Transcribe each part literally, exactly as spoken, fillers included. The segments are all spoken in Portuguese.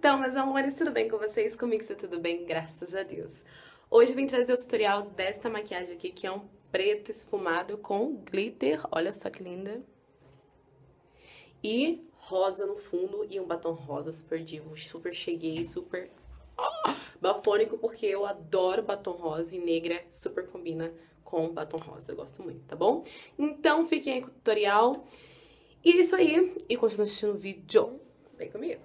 Então, meus amores, tudo bem com vocês? Comigo está tudo bem, graças a Deus. Hoje eu vim trazer o tutorial desta maquiagem aqui, que é um preto esfumado com glitter, olha só que linda. E rosa no fundo e um batom rosa super divo, super cheguei, super bafônico, porque eu adoro batom rosa e negra super combina com batom rosa, eu gosto muito, tá bom? Então, fiquem aí com o tutorial. E é isso aí, e continua assistindo o vídeo. Vem comigo.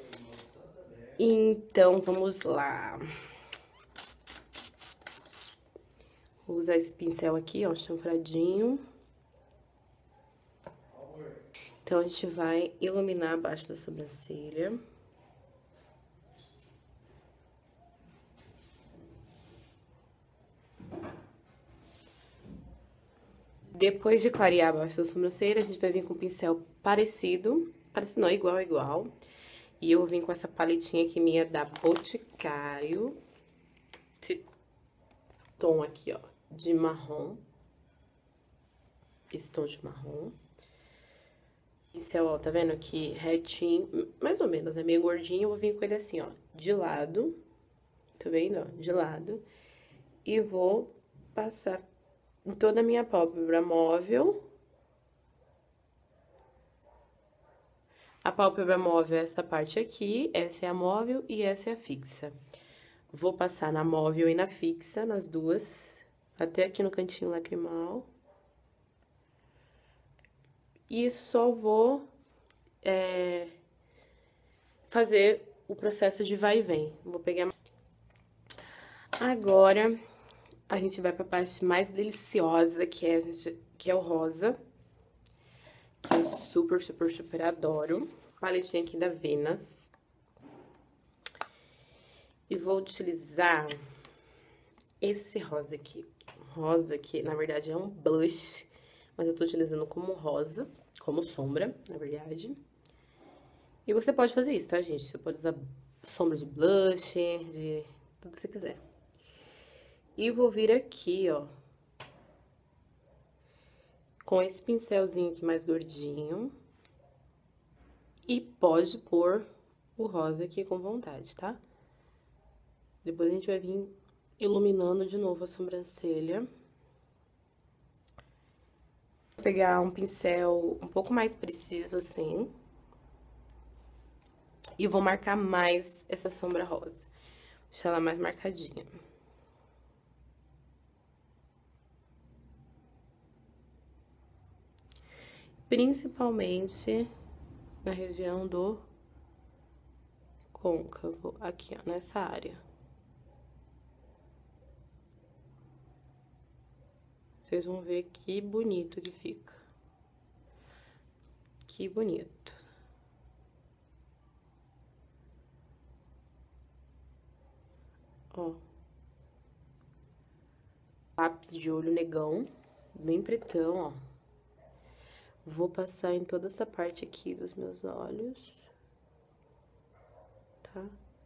Então, vamos lá. Vou usar esse pincel aqui, ó, chanfradinho. Então, a gente vai iluminar abaixo da sobrancelha. Depois de clarear abaixo da sobrancelha, a gente vai vir com um pincel parecido. Parecido não, igual, igual. E eu vim com essa paletinha aqui minha da Boticário. Esse tom aqui, ó, de marrom. Esse tom de marrom. Pincel, ó, tá vendo aqui, retinho, mais ou menos, né, meio gordinho. Eu vou vir com ele assim, ó, de lado. Tá vendo, ó, de lado. E vou passar em toda a minha pálpebra móvel. A pálpebra móvel é essa parte aqui, essa é a móvel e essa é a fixa. Vou passar na móvel e na fixa, nas duas, até aqui no cantinho lacrimal. E só vou é, fazer o processo de vai e vem. Vou pegar... Agora, a gente vai pra parte mais deliciosa, que é, a gente, que é o rosa. Que eu super, super, super adoro. Paletinha aqui da Venus. E vou utilizar esse rosa aqui. Rosa que, na verdade, é um blush, mas eu tô utilizando como rosa, como sombra, na verdade. E você pode fazer isso, tá, gente? Você pode usar sombra de blush, de tudo que você quiser. E vou vir aqui, ó, com esse pincelzinho aqui mais gordinho. E pode pôr o rosa aqui com vontade, tá? Depois a gente vai vir iluminando de novo a sobrancelha. Vou pegar um pincel um pouco mais preciso, assim. E vou marcar mais essa sombra rosa. Deixar ela mais marcadinha. Principalmente na região do côncavo, aqui, ó, nessa área. Vocês vão ver que bonito que fica. Que bonito. Ó. Lápis de olho negão, bem pretão, ó. Vou passar em toda essa parte aqui dos meus olhos. Tá?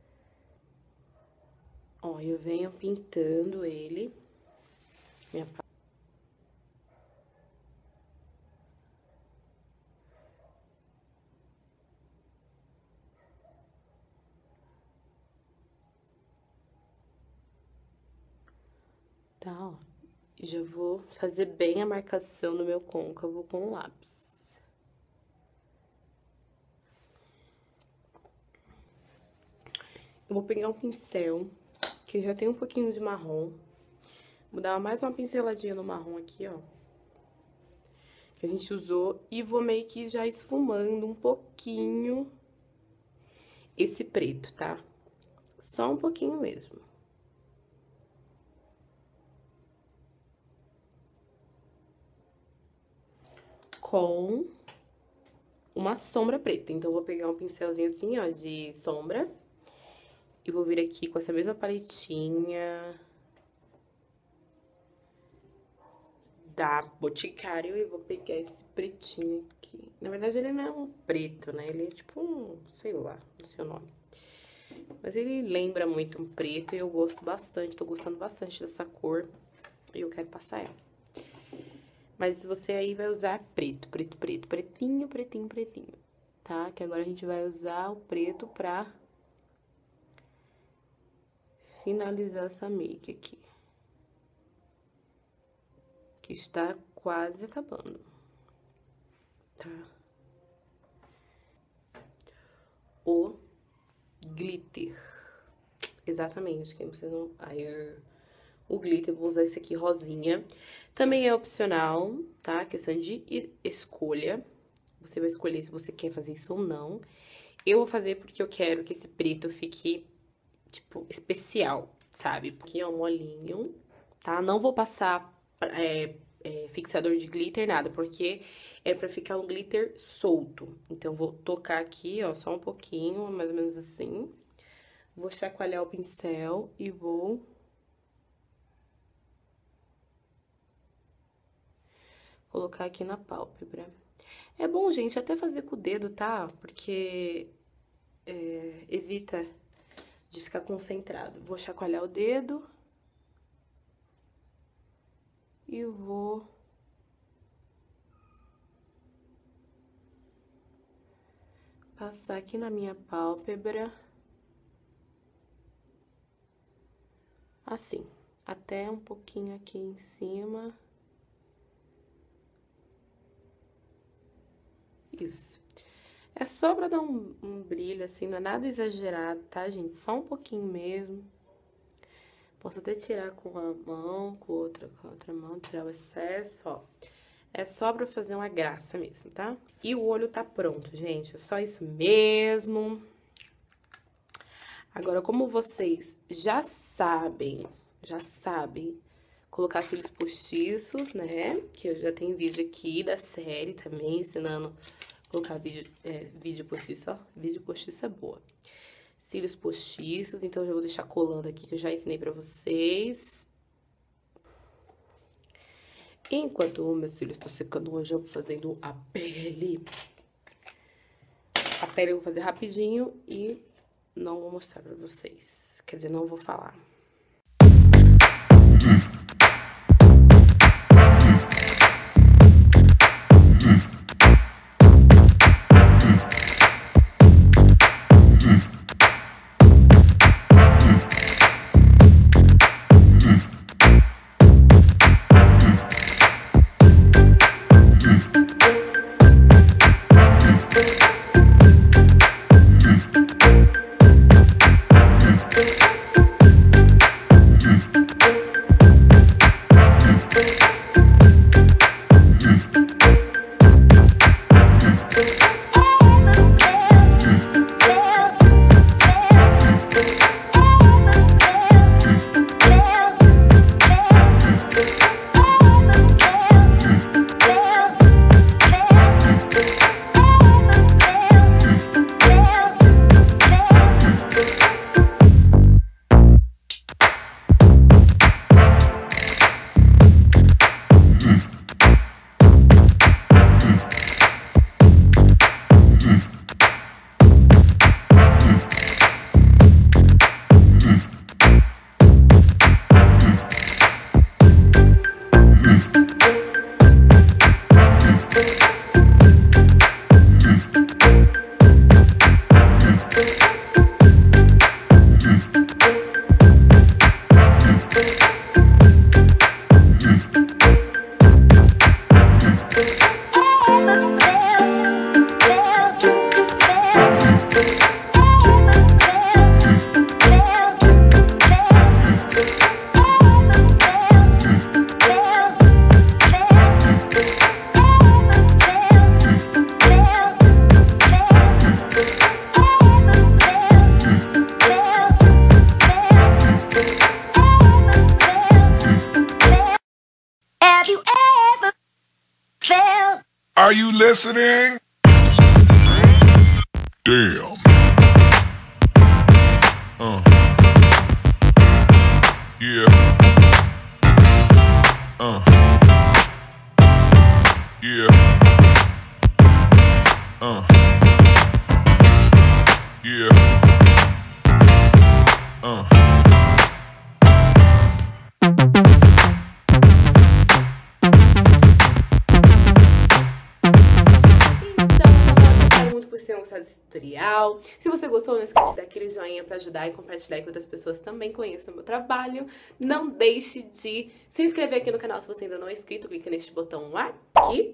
Ó, eu venho pintando ele. Minha... Tá, ó. Já vou fazer bem a marcação no meu côncavo com o lápis. Eu vou pegar um pincel, que já tem um pouquinho de marrom. Vou dar mais uma pinceladinha no marrom aqui, ó. Que a gente usou. E vou meio que já esfumando um pouquinho esse preto, tá? Só um pouquinho mesmo. Com uma sombra preta. Então, vou pegar um pincelzinho assim, ó, de sombra. E vou vir aqui com essa mesma paletinha da Boticário e vou pegar esse pretinho aqui. Na verdade, ele não é um preto, né? Ele é tipo um, sei lá, não sei o nome. Mas ele lembra muito um preto e eu gosto bastante, tô gostando bastante dessa cor. E eu quero passar ela. Mas você aí vai usar preto, preto, preto, pretinho, pretinho, pretinho, tá? Que agora a gente vai usar o preto pra finalizar essa make aqui. Que está quase acabando. Tá? O glitter. Exatamente, quem precisa não... Ai, o glitter, vou usar esse aqui rosinha. Também é opcional, tá? Questão de escolha. Você vai escolher se você quer fazer isso ou não. Eu vou fazer porque eu quero que esse preto fique, tipo, especial, sabe? Porque é um molinho, tá? Não vou passar é, é, fixador de glitter, nada, porque é pra ficar um glitter solto. Então, vou tocar aqui, ó, só um pouquinho, mais ou menos assim. Vou chacoalhar o pincel e vou... colocar aqui na pálpebra. É bom, gente, até fazer com o dedo, tá? Porque é, evita de ficar concentrado. Vou chacoalhar o dedo. E vou... passar aqui na minha pálpebra. Assim, até um pouquinho aqui em cima. Isso. É só pra dar um, um brilho, assim, não é nada exagerado, tá, gente? Só um pouquinho mesmo. Posso até tirar com a mão, com outra, com a outra mão, tirar o excesso, ó. É só pra fazer uma graça mesmo, tá? E o olho tá pronto, gente. É só isso mesmo. Agora, como vocês já sabem, já sabem... colocar cílios postiços, né? Que eu já tenho vídeo aqui da série também, ensinando a colocar vídeo, é, vídeo postiço, ó. Vídeo postiço é boa. Cílios postiços, então eu já vou deixar colando aqui, que eu já ensinei pra vocês. Enquanto o meu cílio está secando, hoje eu vou fazendo a pele. A pele eu vou fazer rapidinho e não vou mostrar pra vocês. Quer dizer, não vou falar. Are you listening? Damn. Uh. Yeah. Uh. Yeah. Uh. Yeah. Uh. Espero muito que vocês tenham gostado desse tutorial. Se você gostou, não esquece de dar aquele joinha pra ajudar e compartilhar e que outras pessoas também conheçam o meu trabalho. Não deixe de se inscrever aqui no canal se você ainda não é inscrito, clica neste botão aqui.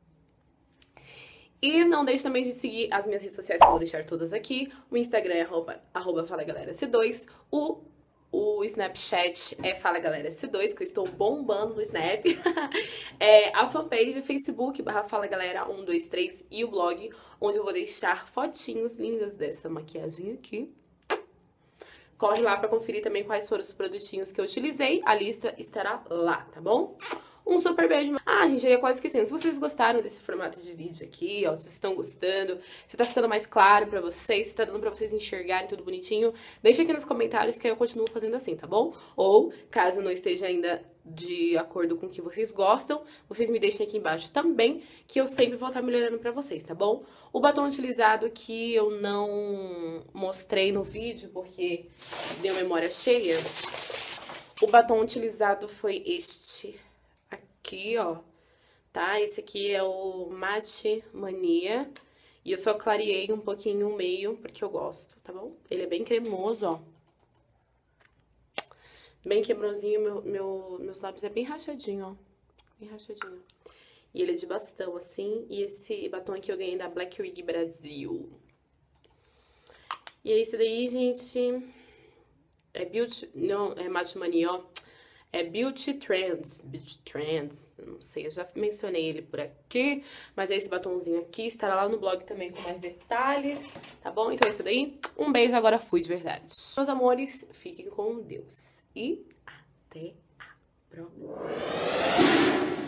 E não deixe também de seguir as minhas redes sociais, que eu vou deixar todas aqui. O Instagram é arroba, arroba Fala Galera C dois. O, o Snapchat é Fala Galera C dois, que eu estou bombando no Snap. É, a fanpage Facebook, barra Fala Galera um, dois, três. E o blog, onde eu vou deixar fotinhos lindas dessa maquiagem aqui. Corre lá pra conferir também quais foram os produtinhos que eu utilizei. A lista estará lá, tá bom? Um super beijo. Ah, gente, eu ia quase esquecendo. Se vocês gostaram desse formato de vídeo aqui, ó, se vocês estão gostando, se tá ficando mais claro pra vocês, se tá dando pra vocês enxergarem tudo bonitinho, deixa aqui nos comentários que aí eu continuo fazendo assim, tá bom? Ou, caso não esteja ainda de acordo com o que vocês gostam, vocês me deixem aqui embaixo também, que eu sempre vou estar melhorando pra vocês, tá bom? O batom utilizado que eu não mostrei no vídeo, porque deu memória cheia, o batom utilizado foi este aqui, ó, tá? Esse aqui é o Matte Mania. E eu só clareei um pouquinho o meio, porque eu gosto, tá bom? Ele é bem cremoso, ó. Bem cremosinho, meu, meu, meus lábios é bem rachadinho, ó. Bem rachadinho. E ele é de bastão, assim. E esse batom aqui eu ganhei da Black Wig Brasil. E é isso daí, gente. É Beauty... Não, é Matte Mania, ó. É Beauty Trends, Beauty Trends, não sei, eu já mencionei ele por aqui, mas esse batomzinho aqui estará lá no blog também com mais detalhes, tá bom? Então é isso daí, um beijo, agora fui de verdade. Meus amores, fiquem com Deus e até a próxima.